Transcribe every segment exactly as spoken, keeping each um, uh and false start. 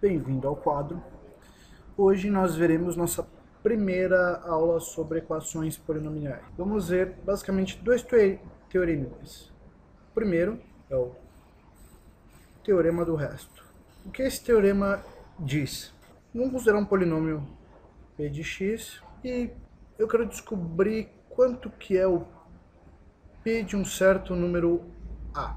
Bem-vindo ao quadro. Hoje nós veremos nossa primeira aula sobre equações polinomiais. Vamos ver basicamente dois teoremas. O primeiro é o teorema do resto. O que esse teorema diz? Vamos considerar um polinômio p de x e eu quero descobrir quanto que é o p de um certo número a.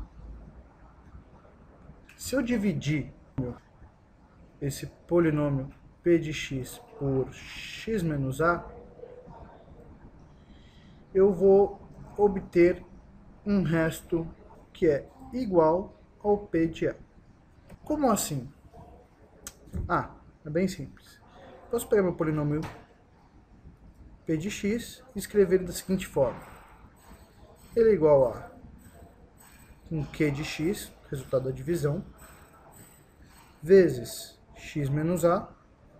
Se eu dividir esse polinômio p de x por x menos a, eu vou obter um resto que é igual ao p de a. Como assim? Ah, é bem simples. Posso pegar meu polinômio p de x e escrever ele da seguinte forma. Ele é igual a um q de x, resultado da divisão, vezes x menos a,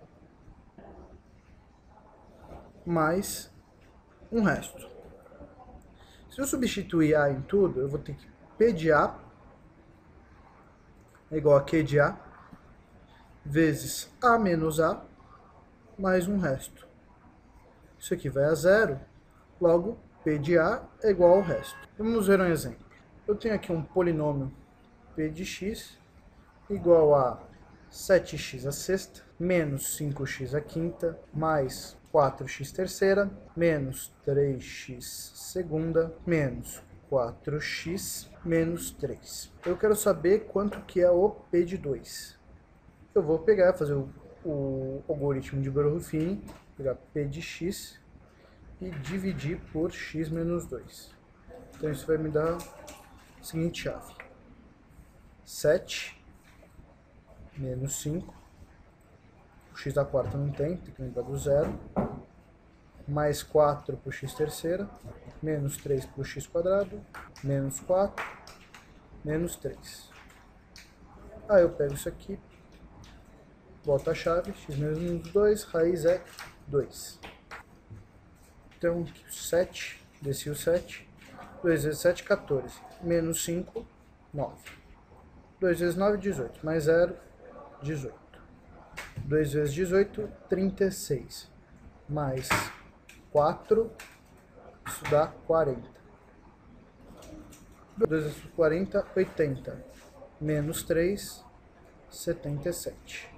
mais um resto. Se eu substituir a em tudo, eu vou ter que p de a é igual a q de a, vezes a menos a, mais um resto. Isso aqui vai a zero, logo p de a é igual ao resto. Vamos ver um exemplo. Eu tenho aqui um polinômio p de x igual a sete x a sexta, menos cinco x a quinta, mais quatro x terceira, menos três x segunda, menos quatro x, menos três. Eu quero saber quanto que é o p de dois. Eu vou pegar, fazer o, o algoritmo de Baruch-Ruffini, pegar p de x e dividir por x menos dois. Então isso vai me dar a seguinte chave. sete menos cinco, o x da quarta não tem, tem que lembrar do zero, mais quatro para o x terceira, menos três para o x quadrado, menos quatro, menos três. Aí eu pego isso aqui, volto a chave, x menos dois, raiz é dois. Então, sete, desci o sete, dois vezes sete, quatorze, menos cinco, nove. dois vezes nove, dezoito, mais zero, dezoito. dois vezes dezoito, trinta e seis. Mais quatro, isso dá quarenta. dois vezes quarenta, oitenta. Menos três, setenta e sete.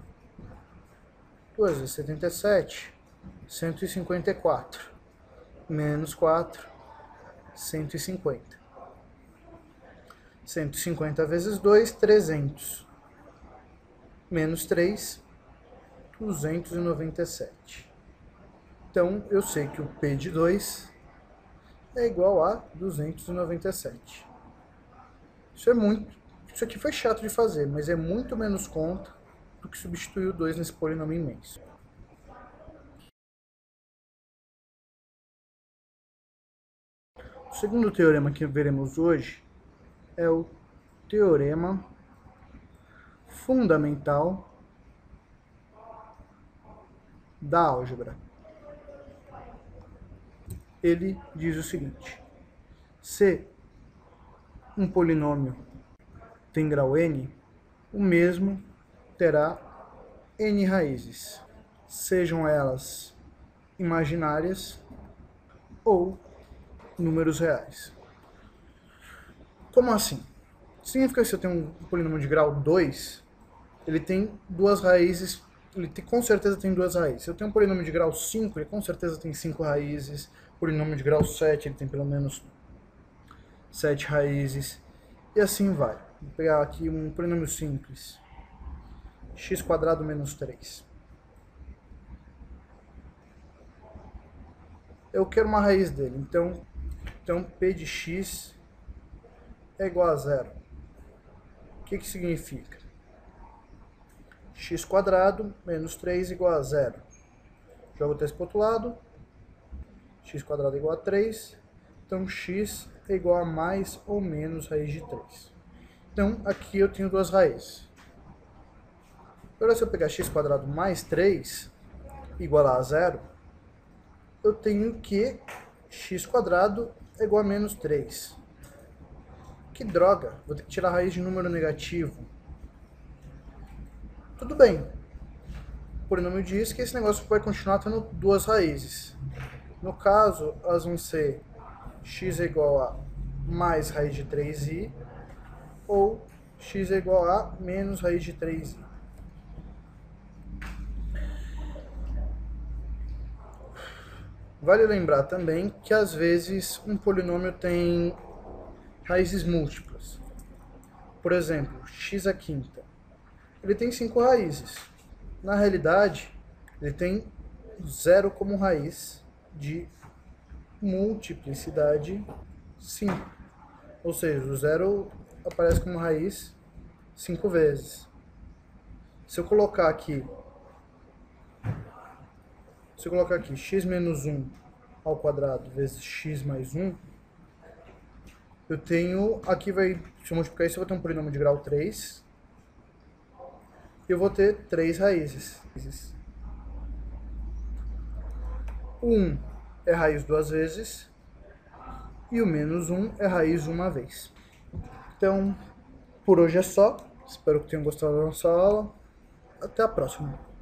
duas vezes setenta e sete, cento e cinquenta e quatro. Menos quatro, cento e cinquenta. cento e cinquenta vezes dois, trezentos. Menos três, duzentos e noventa e sete. Então, eu sei que o p de dois é igual a duzentos e noventa e sete. Isso é muito... Isso aqui foi chato de fazer, mas é muito menos conta do que substituir o dois nesse polinômio imenso. O segundo teorema que veremos hoje é o teorema fundamental da álgebra. Ele diz o seguinte: se um polinômio tem grau n, o mesmo terá n raízes, sejam elas imaginárias ou números reais. Como assim? Significa que se eu tenho um polinômio de grau dois, ele tem duas raízes, ele tem, com certeza tem duas raízes. Se eu tenho um polinômio de grau cinco, ele com certeza tem cinco raízes. Polinômio de grau sete, ele tem pelo menos sete raízes. E assim vai. Vou pegar aqui um polinômio simples. X quadrado menos três. Eu quero uma raiz dele, então, então p de x é igual a zero. O que que significa? X quadrado menos três igual a zero. Jogo três para o outro lado. X quadrado é igual a três. Então, x é igual a mais ou menos raiz de três. Então, aqui eu tenho duas raízes. Agora, se eu pegar x quadrado mais três igual a zero, eu tenho que x quadrado é igual a menos três. Que droga! Vou ter que tirar a raiz de número negativo. tudo bem. O polinômio diz que esse negócio vai continuar tendo duas raízes. No caso, elas vão ser x é igual a mais raiz de três i ou x é igual a menos raiz de três i. Vale lembrar também que às vezes um polinômio tem raízes múltiplas. Por exemplo, x à quinta. Ele tem cinco raízes. Na realidade, ele tem zero como raiz de multiplicidade cinco. Ou seja, o zero aparece como raiz cinco vezes. Se eu colocar aqui, se eu colocar aqui x menos um ao quadrado vezes x mais um, eu tenho, aqui vai, se eu multiplicar isso, eu vou ter um polinômio de grau três, e eu vou ter três raízes. O um é raiz duas vezes, e o menos um é raiz uma vez. Então, por hoje é só. Espero que tenham gostado da nossa aula. Até a próxima.